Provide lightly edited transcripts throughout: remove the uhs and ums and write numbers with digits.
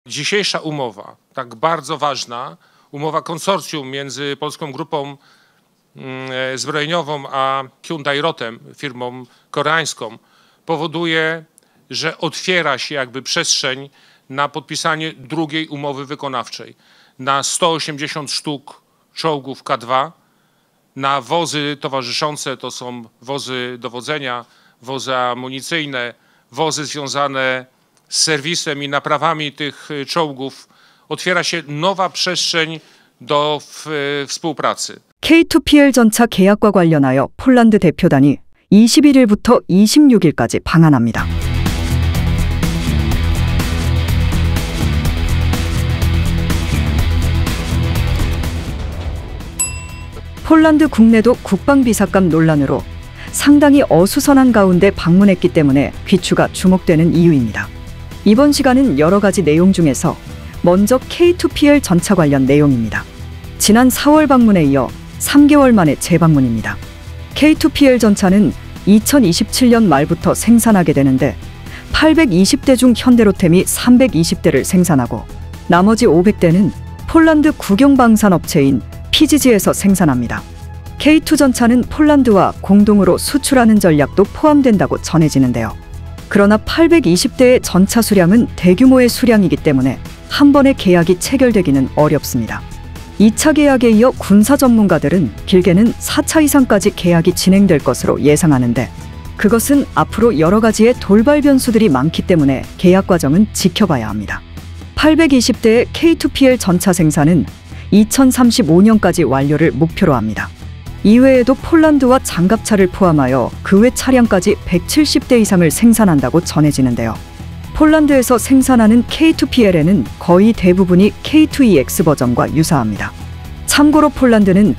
Dzisiejsza umowa, tak bardzo ważna, umowa konsorcjum między Polską Grupą Zbrojeniową a Hyundai Rotem, firmą koreańską, powoduje, że otwiera się jakby przestrzeń na podpisanie drugiej umowy wykonawczej na 180 sztuk czołgów K2, na wozy towarzyszące, to są wozy dowodzenia, wozy amunicyjne, wozy związane z serwisem i naprawami tych czołgów. Otwiera się nowa przestrzeń do współpracy. K2PL 전차 계약과 관련하여 폴란드 대표단이 21일부터 26일까지 방한합니다. 폴란드 국내도 국방비삭감 논란으로 상당히 어수선한 가운데 방문했기 때문에 귀추가 주목되는 이유입니다. 이번 시간은 여러 가지 내용 중에서 먼저 K2PL 전차 관련 내용입니다. 지난 4월 방문에 이어 3개월 만에 재방문입니다. K2PL 전차는 2027년 말부터 생산하게 되는데 820대 중 현대로템이 320대를 생산하고 나머지 500대는 폴란드 국영방산업체인 PGG에서 생산합니다. K2 전차는 폴란드와 공동으로 수출하는 전략도 포함된다고 전해지는데요. 그러나 820대의 전차 수량은 대규모의 수량이기 때문에 한 번의 계약이 체결되기는 어렵습니다. 2차 계약에 이어 군사 전문가들은 길게는 4차 이상까지 계약이 진행될 것으로 예상하는데 그것은 앞으로 여러 가지의 돌발 변수들이 많기 때문에 계약 과정은 지켜봐야 합니다. 820대의 K2PL 전차 생산은 2035년까지 완료를 목표로 합니다. 이외에도 폴란드와 장갑차를 포함하여 그 외 차량까지 170대 이상을 생산한다고 전해지는데요. 폴란드에서 생산하는 K2PL에는 거의 대부분이 K2EX 버전과 유사합니다. 참고로 폴란드는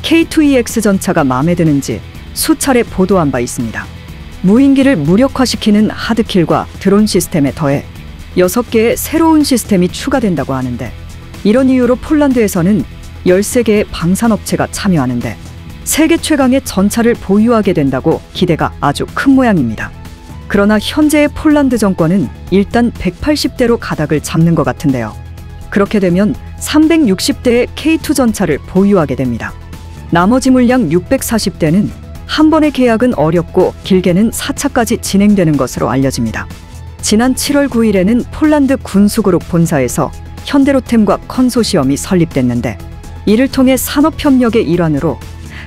K2EX 전차가 마음에 드는지 수차례 보도한 바 있습니다. 무인기를 무력화시키는 하드킬과 드론 시스템에 더해 6개의 새로운 시스템이 추가된다고 하는데 이런 이유로 폴란드에서는 13개의 방산업체가 참여하는데 세계 최강의 전차를 보유하게 된다고 기대가 아주 큰 모양입니다. 그러나 현재의 폴란드 정권은 일단 180대로 가닥을 잡는 것 같은데요. 그렇게 되면 360대의 K2 전차를 보유하게 됩니다. 나머지 물량 640대는 한 번의 계약은 어렵고 길게는 4차까지 진행되는 것으로 알려집니다. 지난 7월 9일에는 폴란드 군수그룹 본사에서 현대로템과 컨소시엄이 설립됐는데 이를 통해 산업협력의 일환으로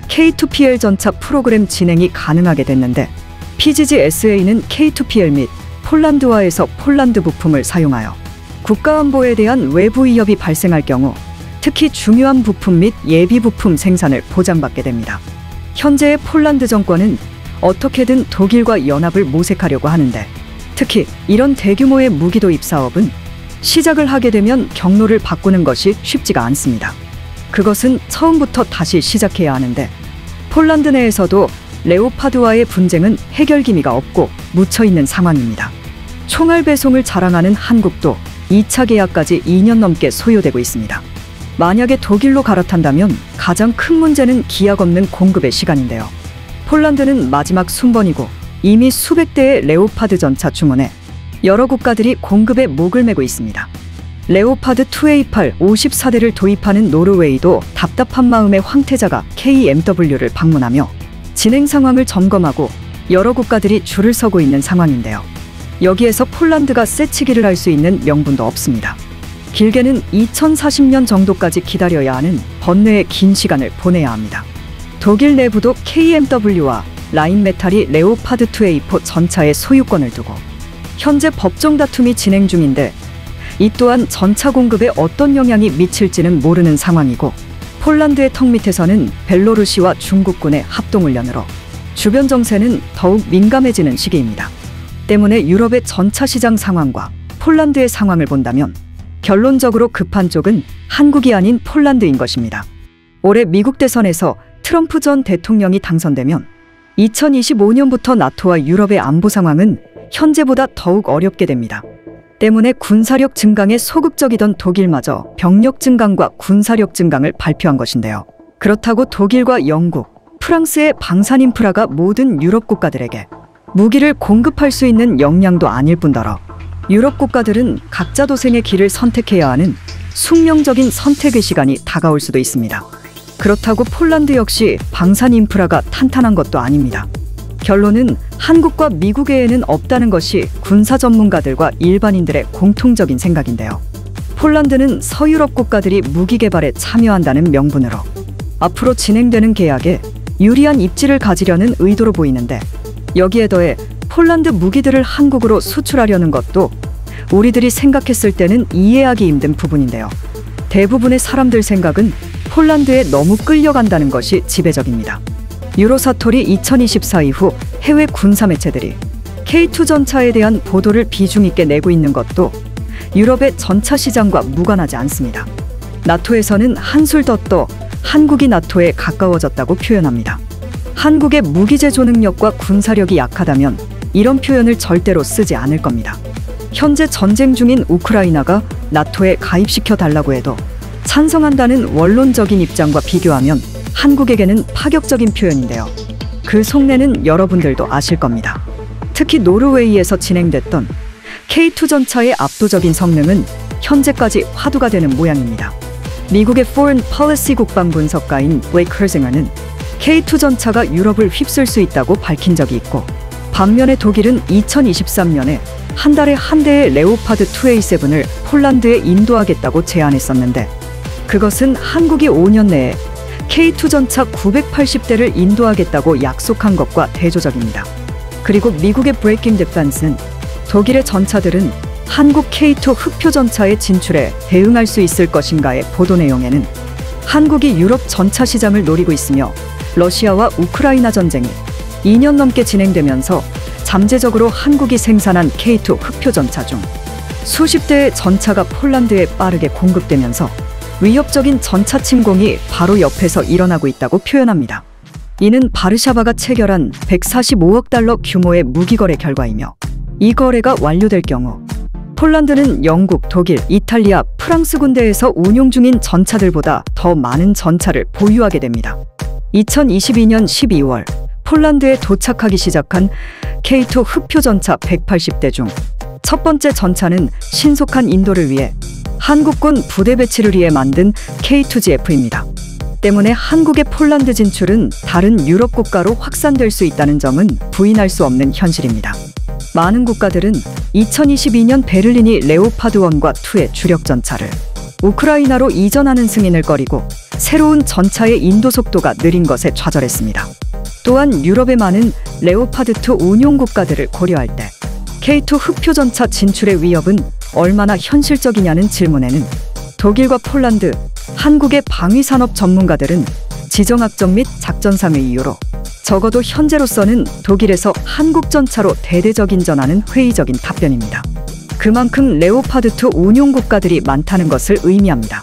K2PL 전차 프로그램 진행이 가능하게 됐는데 PGG SA는 K2PL 및 폴란드화에서 폴란드 부품을 사용하여 국가안보에 대한 외부 위협이 발생할 경우 특히 중요한 부품 및 예비 부품 생산을 보장받게 됩니다. 현재의 폴란드 정권은 어떻게든 독일과 연합을 모색하려고 하는데 특히 이런 대규모의 무기 도입 사업은 시작을 하게 되면 경로를 바꾸는 것이 쉽지가 않습니다. 그것은 처음부터 다시 시작해야 하는데 폴란드 내에서도 레오파드와의 분쟁은 해결 기미가 없고 묻혀있는 상황입니다. 총알 배송을 자랑하는 한국도 2차 계약까지 2년 넘게 소요되고 있습니다. 만약에 독일로 갈아탄다면 가장 큰 문제는 기약 없는 공급의 시간인데요. 폴란드는 마지막 순번이고 이미 수백 대의 레오파드 전차 주문에 여러 국가들이 공급에 목을 매고 있습니다. 레오파드 2A8 54대를 도입하는 노르웨이도 답답한 마음의 황태자가 KMW를 방문하며 진행 상황을 점검하고 여러 국가들이 줄을 서고 있는 상황인데요. 여기에서 폴란드가 쎄치기를 할 수 있는 명분도 없습니다. 길게는 2040년 정도까지 기다려야 하는 번뇌의 긴 시간을 보내야 합니다. 독일 내부도 KMW와 라인메탈이 레오파드 2A4 전차의 소유권을 두고 현재 법정 다툼이 진행 중인데 이 또한 전차 공급에 어떤 영향이 미칠지는 모르는 상황이고 폴란드의 턱 밑에서는 벨로루시와 중국군의 합동훈련으로 주변 정세는 더욱 민감해지는 시기입니다. 때문에 유럽의 전차 시장 상황과 폴란드의 상황을 본다면 결론적으로 급한 쪽은 한국이 아닌 폴란드인 것입니다. 올해 미국 대선에서 트럼프 전 대통령이 당선되면 2025년부터 나토와 유럽의 안보 상황은 현재보다 더욱 어렵게 됩니다. 때문에 군사력 증강에 소극적이던 독일마저 병력 증강과 군사력 증강을 발표한 것인데요. 그렇다고 독일과 영국, 프랑스의 방산 인프라가 모든 유럽 국가들에게 무기를 공급할 수 있는 역량도 아닐 뿐더러 유럽 국가들은 각자 도생의 길을 선택해야 하는 숙명적인 선택의 시간이 다가올 수도 있습니다. 그렇다고 폴란드 역시 방산 인프라가 탄탄한 것도 아닙니다. 결론은 한국과 미국에는 없다는 것이 군사 전문가들과 일반인들의 공통적인 생각인데요. 폴란드는 서유럽 국가들이 무기 개발에 참여한다는 명분으로 앞으로 진행되는 계약에 유리한 입지를 가지려는 의도로 보이는데, 여기에 더해 폴란드 무기들을 한국으로 수출하려는 것도 우리들이 생각했을 때는 이해하기 힘든 부분인데요. 대부분의 사람들 생각은 폴란드에 너무 끌려간다는 것이 지배적입니다. 유로사톨이 2024 이후 해외 군사 매체들이 K2 전차에 대한 보도를 비중 있게 내고 있는 것도 유럽의 전차 시장과 무관하지 않습니다. 나토에서는 한술 더 떠 한국이 나토에 가까워졌다고 표현합니다. 한국의 무기 제조 능력과 군사력이 약하다면 이런 표현을 절대로 쓰지 않을 겁니다. 현재 전쟁 중인 우크라이나가 나토에 가입시켜 달라고 해도 찬성한다는 원론적인 입장과 비교하면 한국에게는 파격적인 표현인데요. 그 속내는 여러분들도 아실 겁니다. 특히 노르웨이에서 진행됐던 K2 전차의 압도적인 성능은 현재까지 화두가 되는 모양입니다. 미국의 Foreign Policy 국방 분석가인 블레이크 허징어는 K2 전차가 유럽을 휩쓸 수 있다고 밝힌 적이 있고, 반면에 독일은 2023년에 한 달에 한 대의 레오파드 2A7을 폴란드에 인도하겠다고 제안했었는데, 그것은 한국이 5년 내에 K2 전차 980대를 인도하겠다고 약속한 것과 대조적입니다. 그리고 미국의 브레이킹 디펜스는 독일의 전차들은 한국 K2 흑표 전차의 진출에 대응할 수 있을 것인가의 보도 내용에는 한국이 유럽 전차 시장을 노리고 있으며 러시아와 우크라이나 전쟁이 2년 넘게 진행되면서 잠재적으로 한국이 생산한 K2 흑표 전차 중 수십 대의 전차가 폴란드에 빠르게 공급되면서 위협적인 전차 침공이 바로 옆에서 일어나고 있다고 표현합니다. 이는 바르샤바가 체결한 145억 달러 규모의 무기거래 결과이며, 이 거래가 완료될 경우 폴란드는 영국, 독일, 이탈리아, 프랑스 군대에서 운용 중인 전차들보다 더 많은 전차를 보유하게 됩니다. 2022년 12월 폴란드에 도착하기 시작한 K2 흑표 전차 180대 중 첫 번째 전차는 신속한 인도를 위해 한국군 부대 배치를 위해 만든 K2GF입니다. 때문에 한국의 폴란드 진출은 다른 유럽 국가로 확산될 수 있다는 점은 부인할 수 없는 현실입니다. 많은 국가들은 2022년 베를린이 레오파드 1과 2의 주력 전차를 우크라이나로 이전하는 승인을 꺼리고 새로운 전차의 인도 속도가 느린 것에 좌절했습니다. 또한 유럽의 많은 레오파드 2 운용 국가들을 고려할 때 K2 흑표 전차 진출의 위협은 얼마나 현실적이냐는 질문에는 독일과 폴란드, 한국의 방위산업 전문가들은 지정학적 및 작전상의 이유로 적어도 현재로서는 독일에서 한국 전차로 대대적 인전하는 회의적인 답변입니다. 그만큼 레오파드 2 운용 국가들이 많다는 것을 의미합니다.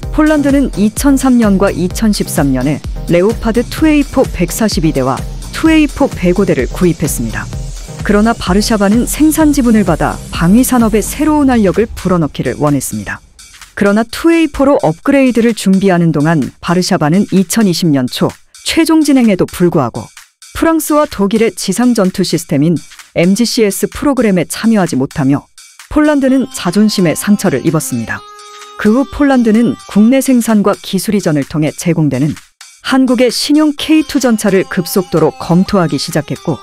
폴란드는 2003년과 2013년에 레오파드 2A4 142대와 2A4 105대를 구입했습니다. 그러나 바르샤바는 생산 지분을 받아 방위산업에 새로운 활력을 불어넣기를 원했습니다. 그러나 2A4로 업그레이드를 준비하는 동안 바르샤바는 2020년 초 최종 진행에도 불구하고 프랑스와 독일의 지상 전투 시스템인 MGCS 프로그램에 참여하지 못하며 폴란드는 자존심에 상처를 입었습니다. 그 후 폴란드는 국내 생산과 기술 이전을 통해 제공되는 한국의 신형 K2 전차를 급속도로 검토하기 시작했고,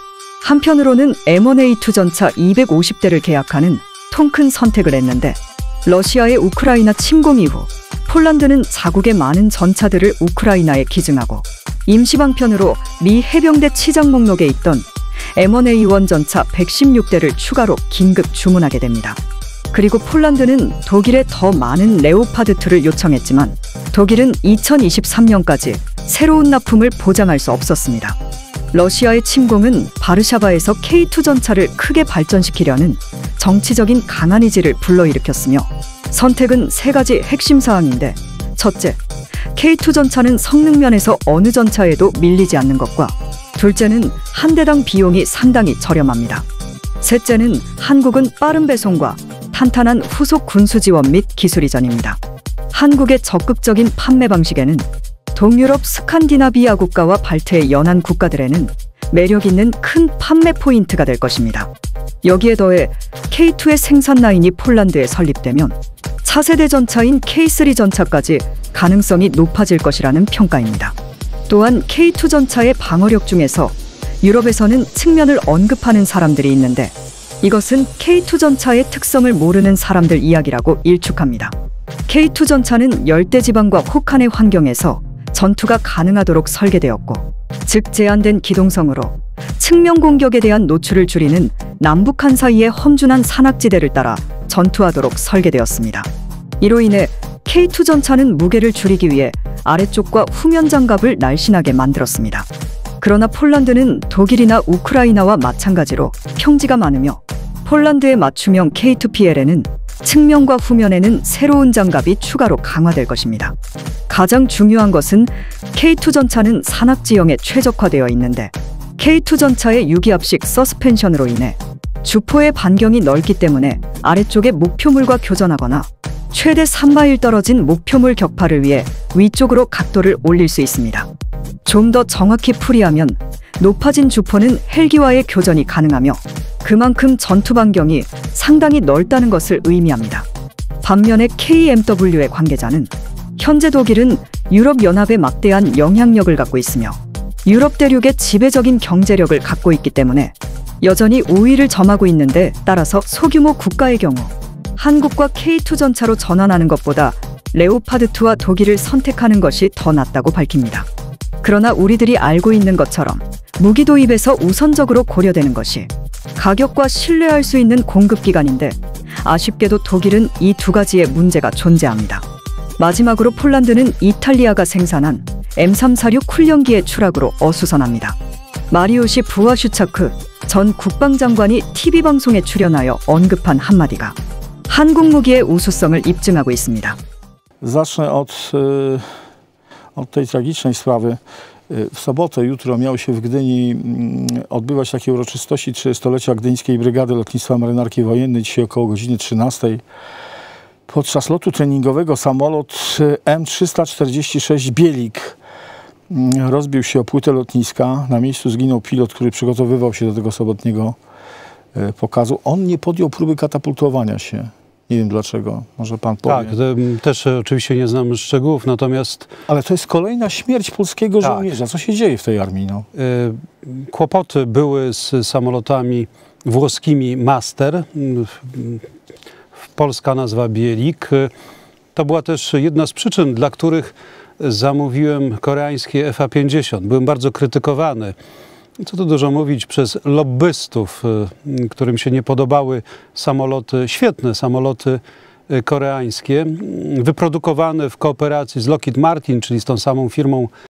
한편으로는 M1A2 전차 250대를 계약하는 통 큰 선택을 했는데, 러시아의 우크라이나 침공 이후 폴란드는 자국의 많은 전차들을 우크라이나에 기증하고 임시방편으로 미 해병대 치장 목록에 있던 M1A1 전차 116대를 추가로 긴급 주문하게 됩니다. 그리고 폴란드는 독일에 더 많은 레오파드2를 요청했지만 독일은 2023년까지 새로운 납품을 보장할 수 없었습니다. 러시아의 침공은 바르샤바에서 K2 전차를 크게 발전시키려는 정치적인 강한 의지를 불러일으켰으며, 선택은 세 가지 핵심 사항인데, 첫째, K2 전차는 성능 면에서 어느 전차에도 밀리지 않는 것과, 둘째는 한 대당 비용이 상당히 저렴합니다. 셋째는 한국은 빠른 배송과 탄탄한 후속 군수 지원 및 기술 이전입니다. 한국의 적극적인 판매 방식에는 동유럽 스칸디나비아 국가와 발트의 연안 국가들에는 매력 있는 큰 판매 포인트가 될 것입니다. 여기에 더해 K2의 생산 라인이 폴란드에 설립되면 차세대 전차인 K3 전차까지 가능성이 높아질 것이라는 평가입니다. 또한 K2 전차의 방어력 중에서 유럽에서는 측면을 언급하는 사람들이 있는데 이것은 K2 전차의 특성을 모르는 사람들 이야기라고 일축합니다. K2 전차는 열대지방과 혹한의 환경에서 전투가 가능하도록 설계되었고, 즉 제한된 기동성으로 측면 공격에 대한 노출을 줄이는 남북한 사이의 험준한 산악지대를 따라 전투하도록 설계되었습니다. 이로 인해 K2 전차는 무게를 줄이기 위해 아래쪽과 후면 장갑을 날씬하게 만들었습니다. 그러나 폴란드는 독일이나 우크라이나와 마찬가지로 평지가 많으며 폴란드의 맞춤형 K2PL에는 측면과 후면에는 새로운 장갑이 추가로 강화될 것입니다. 가장 중요한 것은 K2 전차는 산악지형에 최적화되어 있는데 K2 전차의 유기압식 서스펜션으로 인해 주포의 반경이 넓기 때문에 아래쪽의 목표물과 교전하거나 최대 3마일 떨어진 목표물 격파를 위해 위쪽으로 각도를 올릴 수 있습니다. 좀 더 정확히 풀이하면 높아진 주포는 헬기와의 교전이 가능하며 그만큼 전투 반경이 상당히 넓다는 것을 의미합니다. 반면에 KMW의 관계자는 현재 독일은 유럽연합에 막대한 영향력을 갖고 있으며 유럽 대륙의 지배적인 경제력을 갖고 있기 때문에 여전히 우위를 점하고 있는데, 따라서 소규모 국가의 경우 한국과 K2 전차로 전환하는 것보다 레오파드2와 독일을 선택하는 것이 더 낫다고 밝힙니다. 그러나 우리들이 알고 있는 것처럼 무기 도입에서 우선적으로 고려되는 것이 가격과 신뢰할 수 있는 공급기간인데, 아쉽게도 독일은 이 두 가지의 문제가 존재합니다. 마지막으로 폴란드는 이탈리아가 생산한 M346 훈련기의 추락으로 어수선합니다. 마리우시 부와슈차크 전 국방장관이 TV방송에 출연하여 언급한 한마디가 한국 무기의 우수성을 입증하고 있습니다. Zacznę od tej tragicznej sprawy. W sobotę, jutro miało się w Gdyni odbywać takie uroczystości 30-lecia Gdyńskiej Brygady Lotnictwa Marynarki Wojennej. Dzisiaj około godziny 13. Podczas lotu treningowego samolot M346 Bielik rozbił się o płytę lotniska. Na miejscu zginął pilot, który przygotowywał się do tego sobotniego pokazu. On nie podjął próby katapultowania się. Nie wiem dlaczego, może pan powie. Tak, też oczywiście nie znam szczegółów, natomiast... Ale to jest kolejna śmierć polskiego żołnierza. Co się dzieje w tej armii? No? Kłopoty były z samolotami włoskimi Master, polska nazwa Bielik. To była też jedna z przyczyn, dla których zamówiłem koreańskie FA-50. Byłem bardzo krytykowany, co tu dużo mówić, przez lobbystów, którym się nie podobały samoloty, świetne samoloty koreańskie, wyprodukowane w kooperacji z Lockheed Martin, czyli z tą samą firmą